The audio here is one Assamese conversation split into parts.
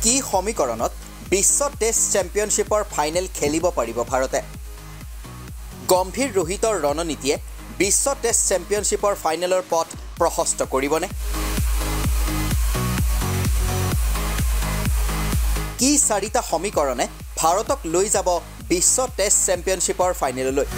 কি সমীকৰণত বিশ্ব টেষ্ট চেম্পিয়নশ্বিপৰ ফাইনেল খেলিব পাৰিব ভাৰতে গম্ভীৰ ৰোহিতৰ ৰণনীতিয়ে বিশ্ব টেষ্ট চেম্পিয়নশ্বিপৰ ফাইনেলৰ পথ প্ৰশস্ত কৰিবনে কি চাৰিটা সমীকৰণে ভাৰতক লৈ যাব বিশ্ব টেষ্ট চেম্পিয়নশ্বিপৰ ফাইনেললৈ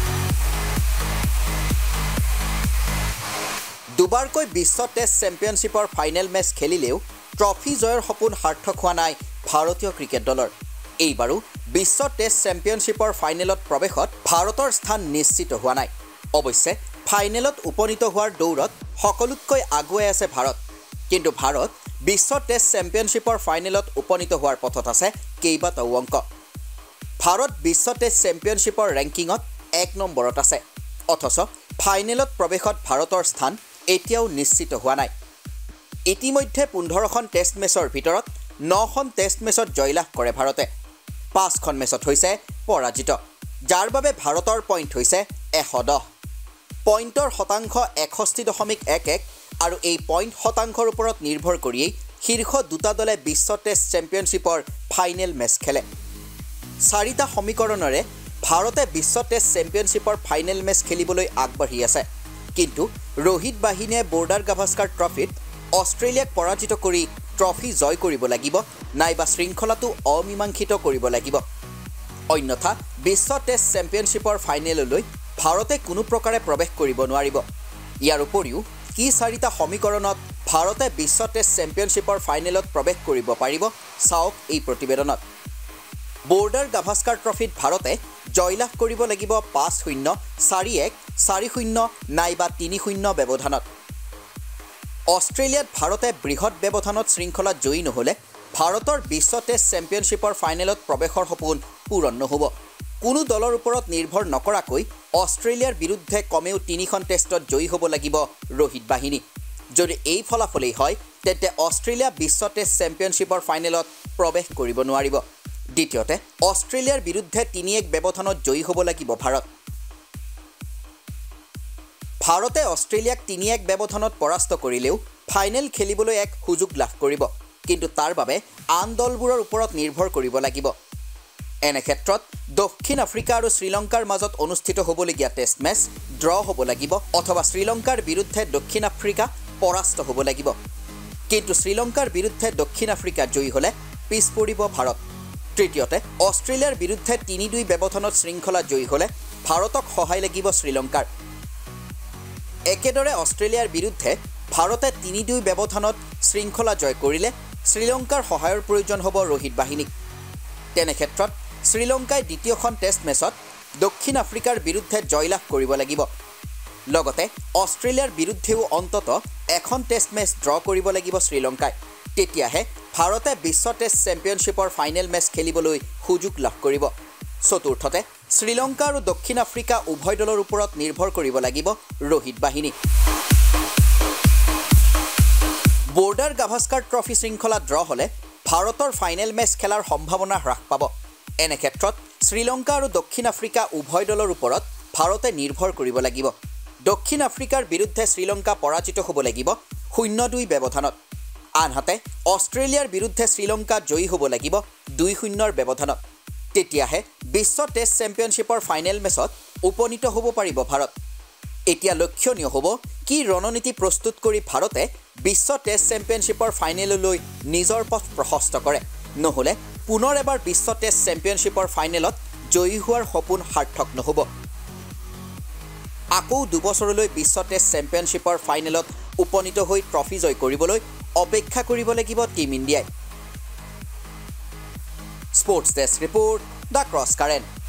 দুবাৰকৈ বিশ্ব টেষ্ট চেম্পিয়নশ্বিপৰ ফাইনেল মেচ খেলিলেও ট্ৰফি জয়ৰ সপোন সাৰ্থক হোৱা নাই ভাৰতীয় ক্ৰিকেট দলৰ এইবাৰো বিশ্ব টেষ্ট চেম্পিয়নশ্বিপৰ ফাইনেলত প্ৰৱেশত ভাৰতৰ স্থান নিশ্চিত হোৱা নাই অৱশ্যে ফাইনেলত উপনীত হোৱাৰ দৌৰত সকলোতকৈ আগুৱাই আছে ভাৰত কিন্তু ভাৰত বিশ্ব টেষ্ট চেম্পিয়নশ্বিপৰ ফাইনেলত উপনীত হোৱাৰ পথত আছে কেইবাটাও অংক ভাৰত বিশ্ব টেষ্ট চেম্পিয়নশ্বিপৰ ৰেংকিঙত 1 নম্বৰত আছে অথচ ফাইনেলত প্ৰৱেশত ভাৰতৰ স্থান এতিয়াও নিশ্চিত হোৱা নাই ইতিমধ্যে 15খন টেষ্ট মেচৰ ভিতৰত 9খন টেষ্ট মেচত জয়লাভ কৰে ভাৰতে 5খন মেচত হৈছে পৰাজিত যাৰ বাবে ভাৰতৰ পইণ্ট হৈছে 110 পইণ্টৰ শতাংশ 61.11 আৰু এই পইণ্ট শতাংশৰ ওপৰত নিৰ্ভৰ কৰিয়েই শীৰ্ষ দুটা দলে বিশ্ব টেষ্ট চেম্পিয়নশ্বিপৰ ফাইনেল মেচ খেলে চাৰিটা সমীকৰণৰে ভাৰতে বিশ্ব টেষ্ট চেম্পিয়নশ্বিপৰ ফাইনেল মেচ খেলিবলৈ আগবাঢ়ি আছে কিন্তু ৰোহিত বাহিনীয়ে বৰ্ডাৰ গাভাস্কাৰ ট্ৰফিত অষ্ট্ৰেলিয়াক পৰাজিত কৰি ট্ৰফি জয় কৰিব লাগিব নাইবা শৃংখলাটো অমীমাংসিত কৰিব লাগিব অন্যথা বিশ্ব টেষ্ট চেম্পিয়নশ্বিপৰ ফাইনেললৈ ভাৰতে কোনো প্ৰকাৰে প্ৰৱেশ কৰিব নোৱাৰিব ইয়াৰ উপৰিও কি চাৰিটা সমীকৰণত ভাৰতে বিশ্ব টেষ্ট চেম্পিয়নশ্বিপৰ ফাইনেলত প্ৰৱেশ কৰিব পাৰিব চাওক এই প্ৰতিবেদনত বৰ্ডাৰ গাভাস্কাৰ ট্ৰফিত ভাৰতে জয়লাভ কৰিব লাগিব 5-0 4-1 4-0 নাইবা 3-0 ব্যৱধানত অষ্ট্ৰেলিয়াত ভাৰতে বৃহৎ ব্যৱধানত শৃংখলাত জয়ী নহলে ভাৰতৰ বিশ্ব টেষ্ট চেম্পিয়নশ্বিপৰ ফাইনেলত প্ৰৱেশৰ সপোন পূৰণ নহ'ব কোনো দলৰ ওপৰত নিৰ্ভৰ নকৰাকৈ অষ্ট্ৰেলিয়াৰ বিৰুদ্ধে কমেও 3খন টেষ্টত জয়ী হ'ব লাগিব ৰোহিত বাহিনী যদি এই ফলাফলেই হয় তেন্তে অষ্ট্ৰেলিয়া বিশ্ব টেষ্ট চেম্পিয়নশ্বিপৰ ফাইনেলত প্ৰৱেশ কৰিব নোৱাৰিব দ্বিতীয়তে অষ্ট্ৰেলিয়াৰ বিৰুদ্ধে 3-1 ব্যৱধানত জয়ী হ'ব লাগিব ভাৰতে অষ্ট্ৰেলিয়াক 3-1 ব্যৱধানত পৰাস্ত কৰিলেও ফাইনেল খেলিবলৈ এক সুযোগ লাভ কৰিব কিন্তু তাৰ বাবে আন দলবোৰৰ ওপৰত নিৰ্ভৰ কৰিব লাগিব এনে ক্ষেত্ৰত দক্ষিণ আফ্ৰিকা আৰু শ্ৰীলংকাৰ মাজত অনুষ্ঠিত হ'বলগীয়া টেষ্ট মেচ ড্ৰ হ'ব লাগিব অথবা শ্ৰীলংকাৰ বিৰুদ্ধে দক্ষিণ আফ্ৰিকা পৰাস্ত হ'ব লাগিব কিন্তু শ্ৰীলংকাৰ বিৰুদ্ধে দক্ষিণ আফ্ৰিকা জয়ী হ'লে পিছ পৰিব ভাৰত তৃতীয়তে অষ্ট্ৰেলিয়াৰ বিৰুদ্ধে 3-2 ব্যৱধানত শৃংখলা জয়ী হ'লে ভাৰতক সহায় লাগিব শ্ৰীলংকাৰ একেদৰে অষ্ট্ৰেলিয়াৰ বিৰুদ্ধে ভাৰতে 3-2 ব্যৱধানত শৃংখলা জয় কৰিলে শ্ৰীলংকাৰ সহায়ৰ প্ৰয়োজন হ'ব ৰোহিত বাহিনীক তেনে ক্ষেত্ৰত শ্ৰীলংকাই দ্বিতীয়খন টেষ্ট মেচত দক্ষিণ আফ্ৰিকাৰ বিৰুদ্ধে জয়লাভ কৰিব লাগিব লগতে অষ্ট্ৰেলিয়াৰ বিৰুদ্ধেও অন্ততঃ এখন টেষ্ট মেচ ড্ৰ কৰিব লাগিব শ্ৰীলংকাই তেতিয়াহে ভাৰতে বিশ্ব টেষ্ট চেম্পিয়নশ্বিপৰ ফাইনেল মেচ খেলিবলৈ সুযোগ লাভ কৰিব চতুৰ্থতে শ্ৰীলংকা আৰু দক্ষিণ আফ্ৰিকা উভয় দলৰ ওপৰত নিৰ্ভৰ কৰিব লাগিব ৰোহিত বাহিনী বৰ্ডাৰ গাভাস্কাৰ ট্ৰফি শৃংখলা ড্ৰ হ'লে ভাৰতৰ ফাইনেল মেচ খেলাৰ সম্ভাৱনা হ্ৰাস পাব এনে ক্ষেত্ৰত শ্ৰীলংকা আৰু দক্ষিণ আফ্ৰিকা উভয় দলৰ ওপৰত ভাৰতে নিৰ্ভৰ কৰিব লাগিব দক্ষিণ আফ্ৰিকাৰ বিৰুদ্ধে শ্ৰীলংকা পৰাজিত হ'ব লাগিব 0-2 ব্যৱধানত আনহাতে অষ্ট্ৰেলিয়াৰ বিৰুদ্ধে শ্ৰীলংকা জয়ী হ'ব লাগিব 2-0 ব্যৱধানত তেতিয়াহে বিশ্ব টেষ্ট চেম্পিয়নশ্বিপৰ ফাইনেল মেচত উপনীত হ'ব পাৰিব ভাৰত এতিয়া লক্ষণীয় হ'ব কি ৰণনীতি প্ৰস্তুত কৰি ভাৰতে বিশ্ব টেষ্ট চেম্পিয়নশ্বিপৰ ফাইনেললৈ নিজৰ পথ প্ৰশস্ত কৰে নহ'লে পুনৰ এবাৰ বিশ্ব টেষ্ট চেম্পিয়নশ্বিপৰ ফাইনেলত জয়ী হোৱাৰ সপোন সাৰ্থক নহ'ব আকৌ দুবছৰলৈ বিশ্ব টেষ্ট চেম্পিয়নশ্বিপৰ ফাইনেলত উপনীত হৈ ট্ৰফি জয় কৰিবলৈ অপেক্ষা কৰিব লাগিব টিম ইণ্ডিয়াই sports desk report the cross current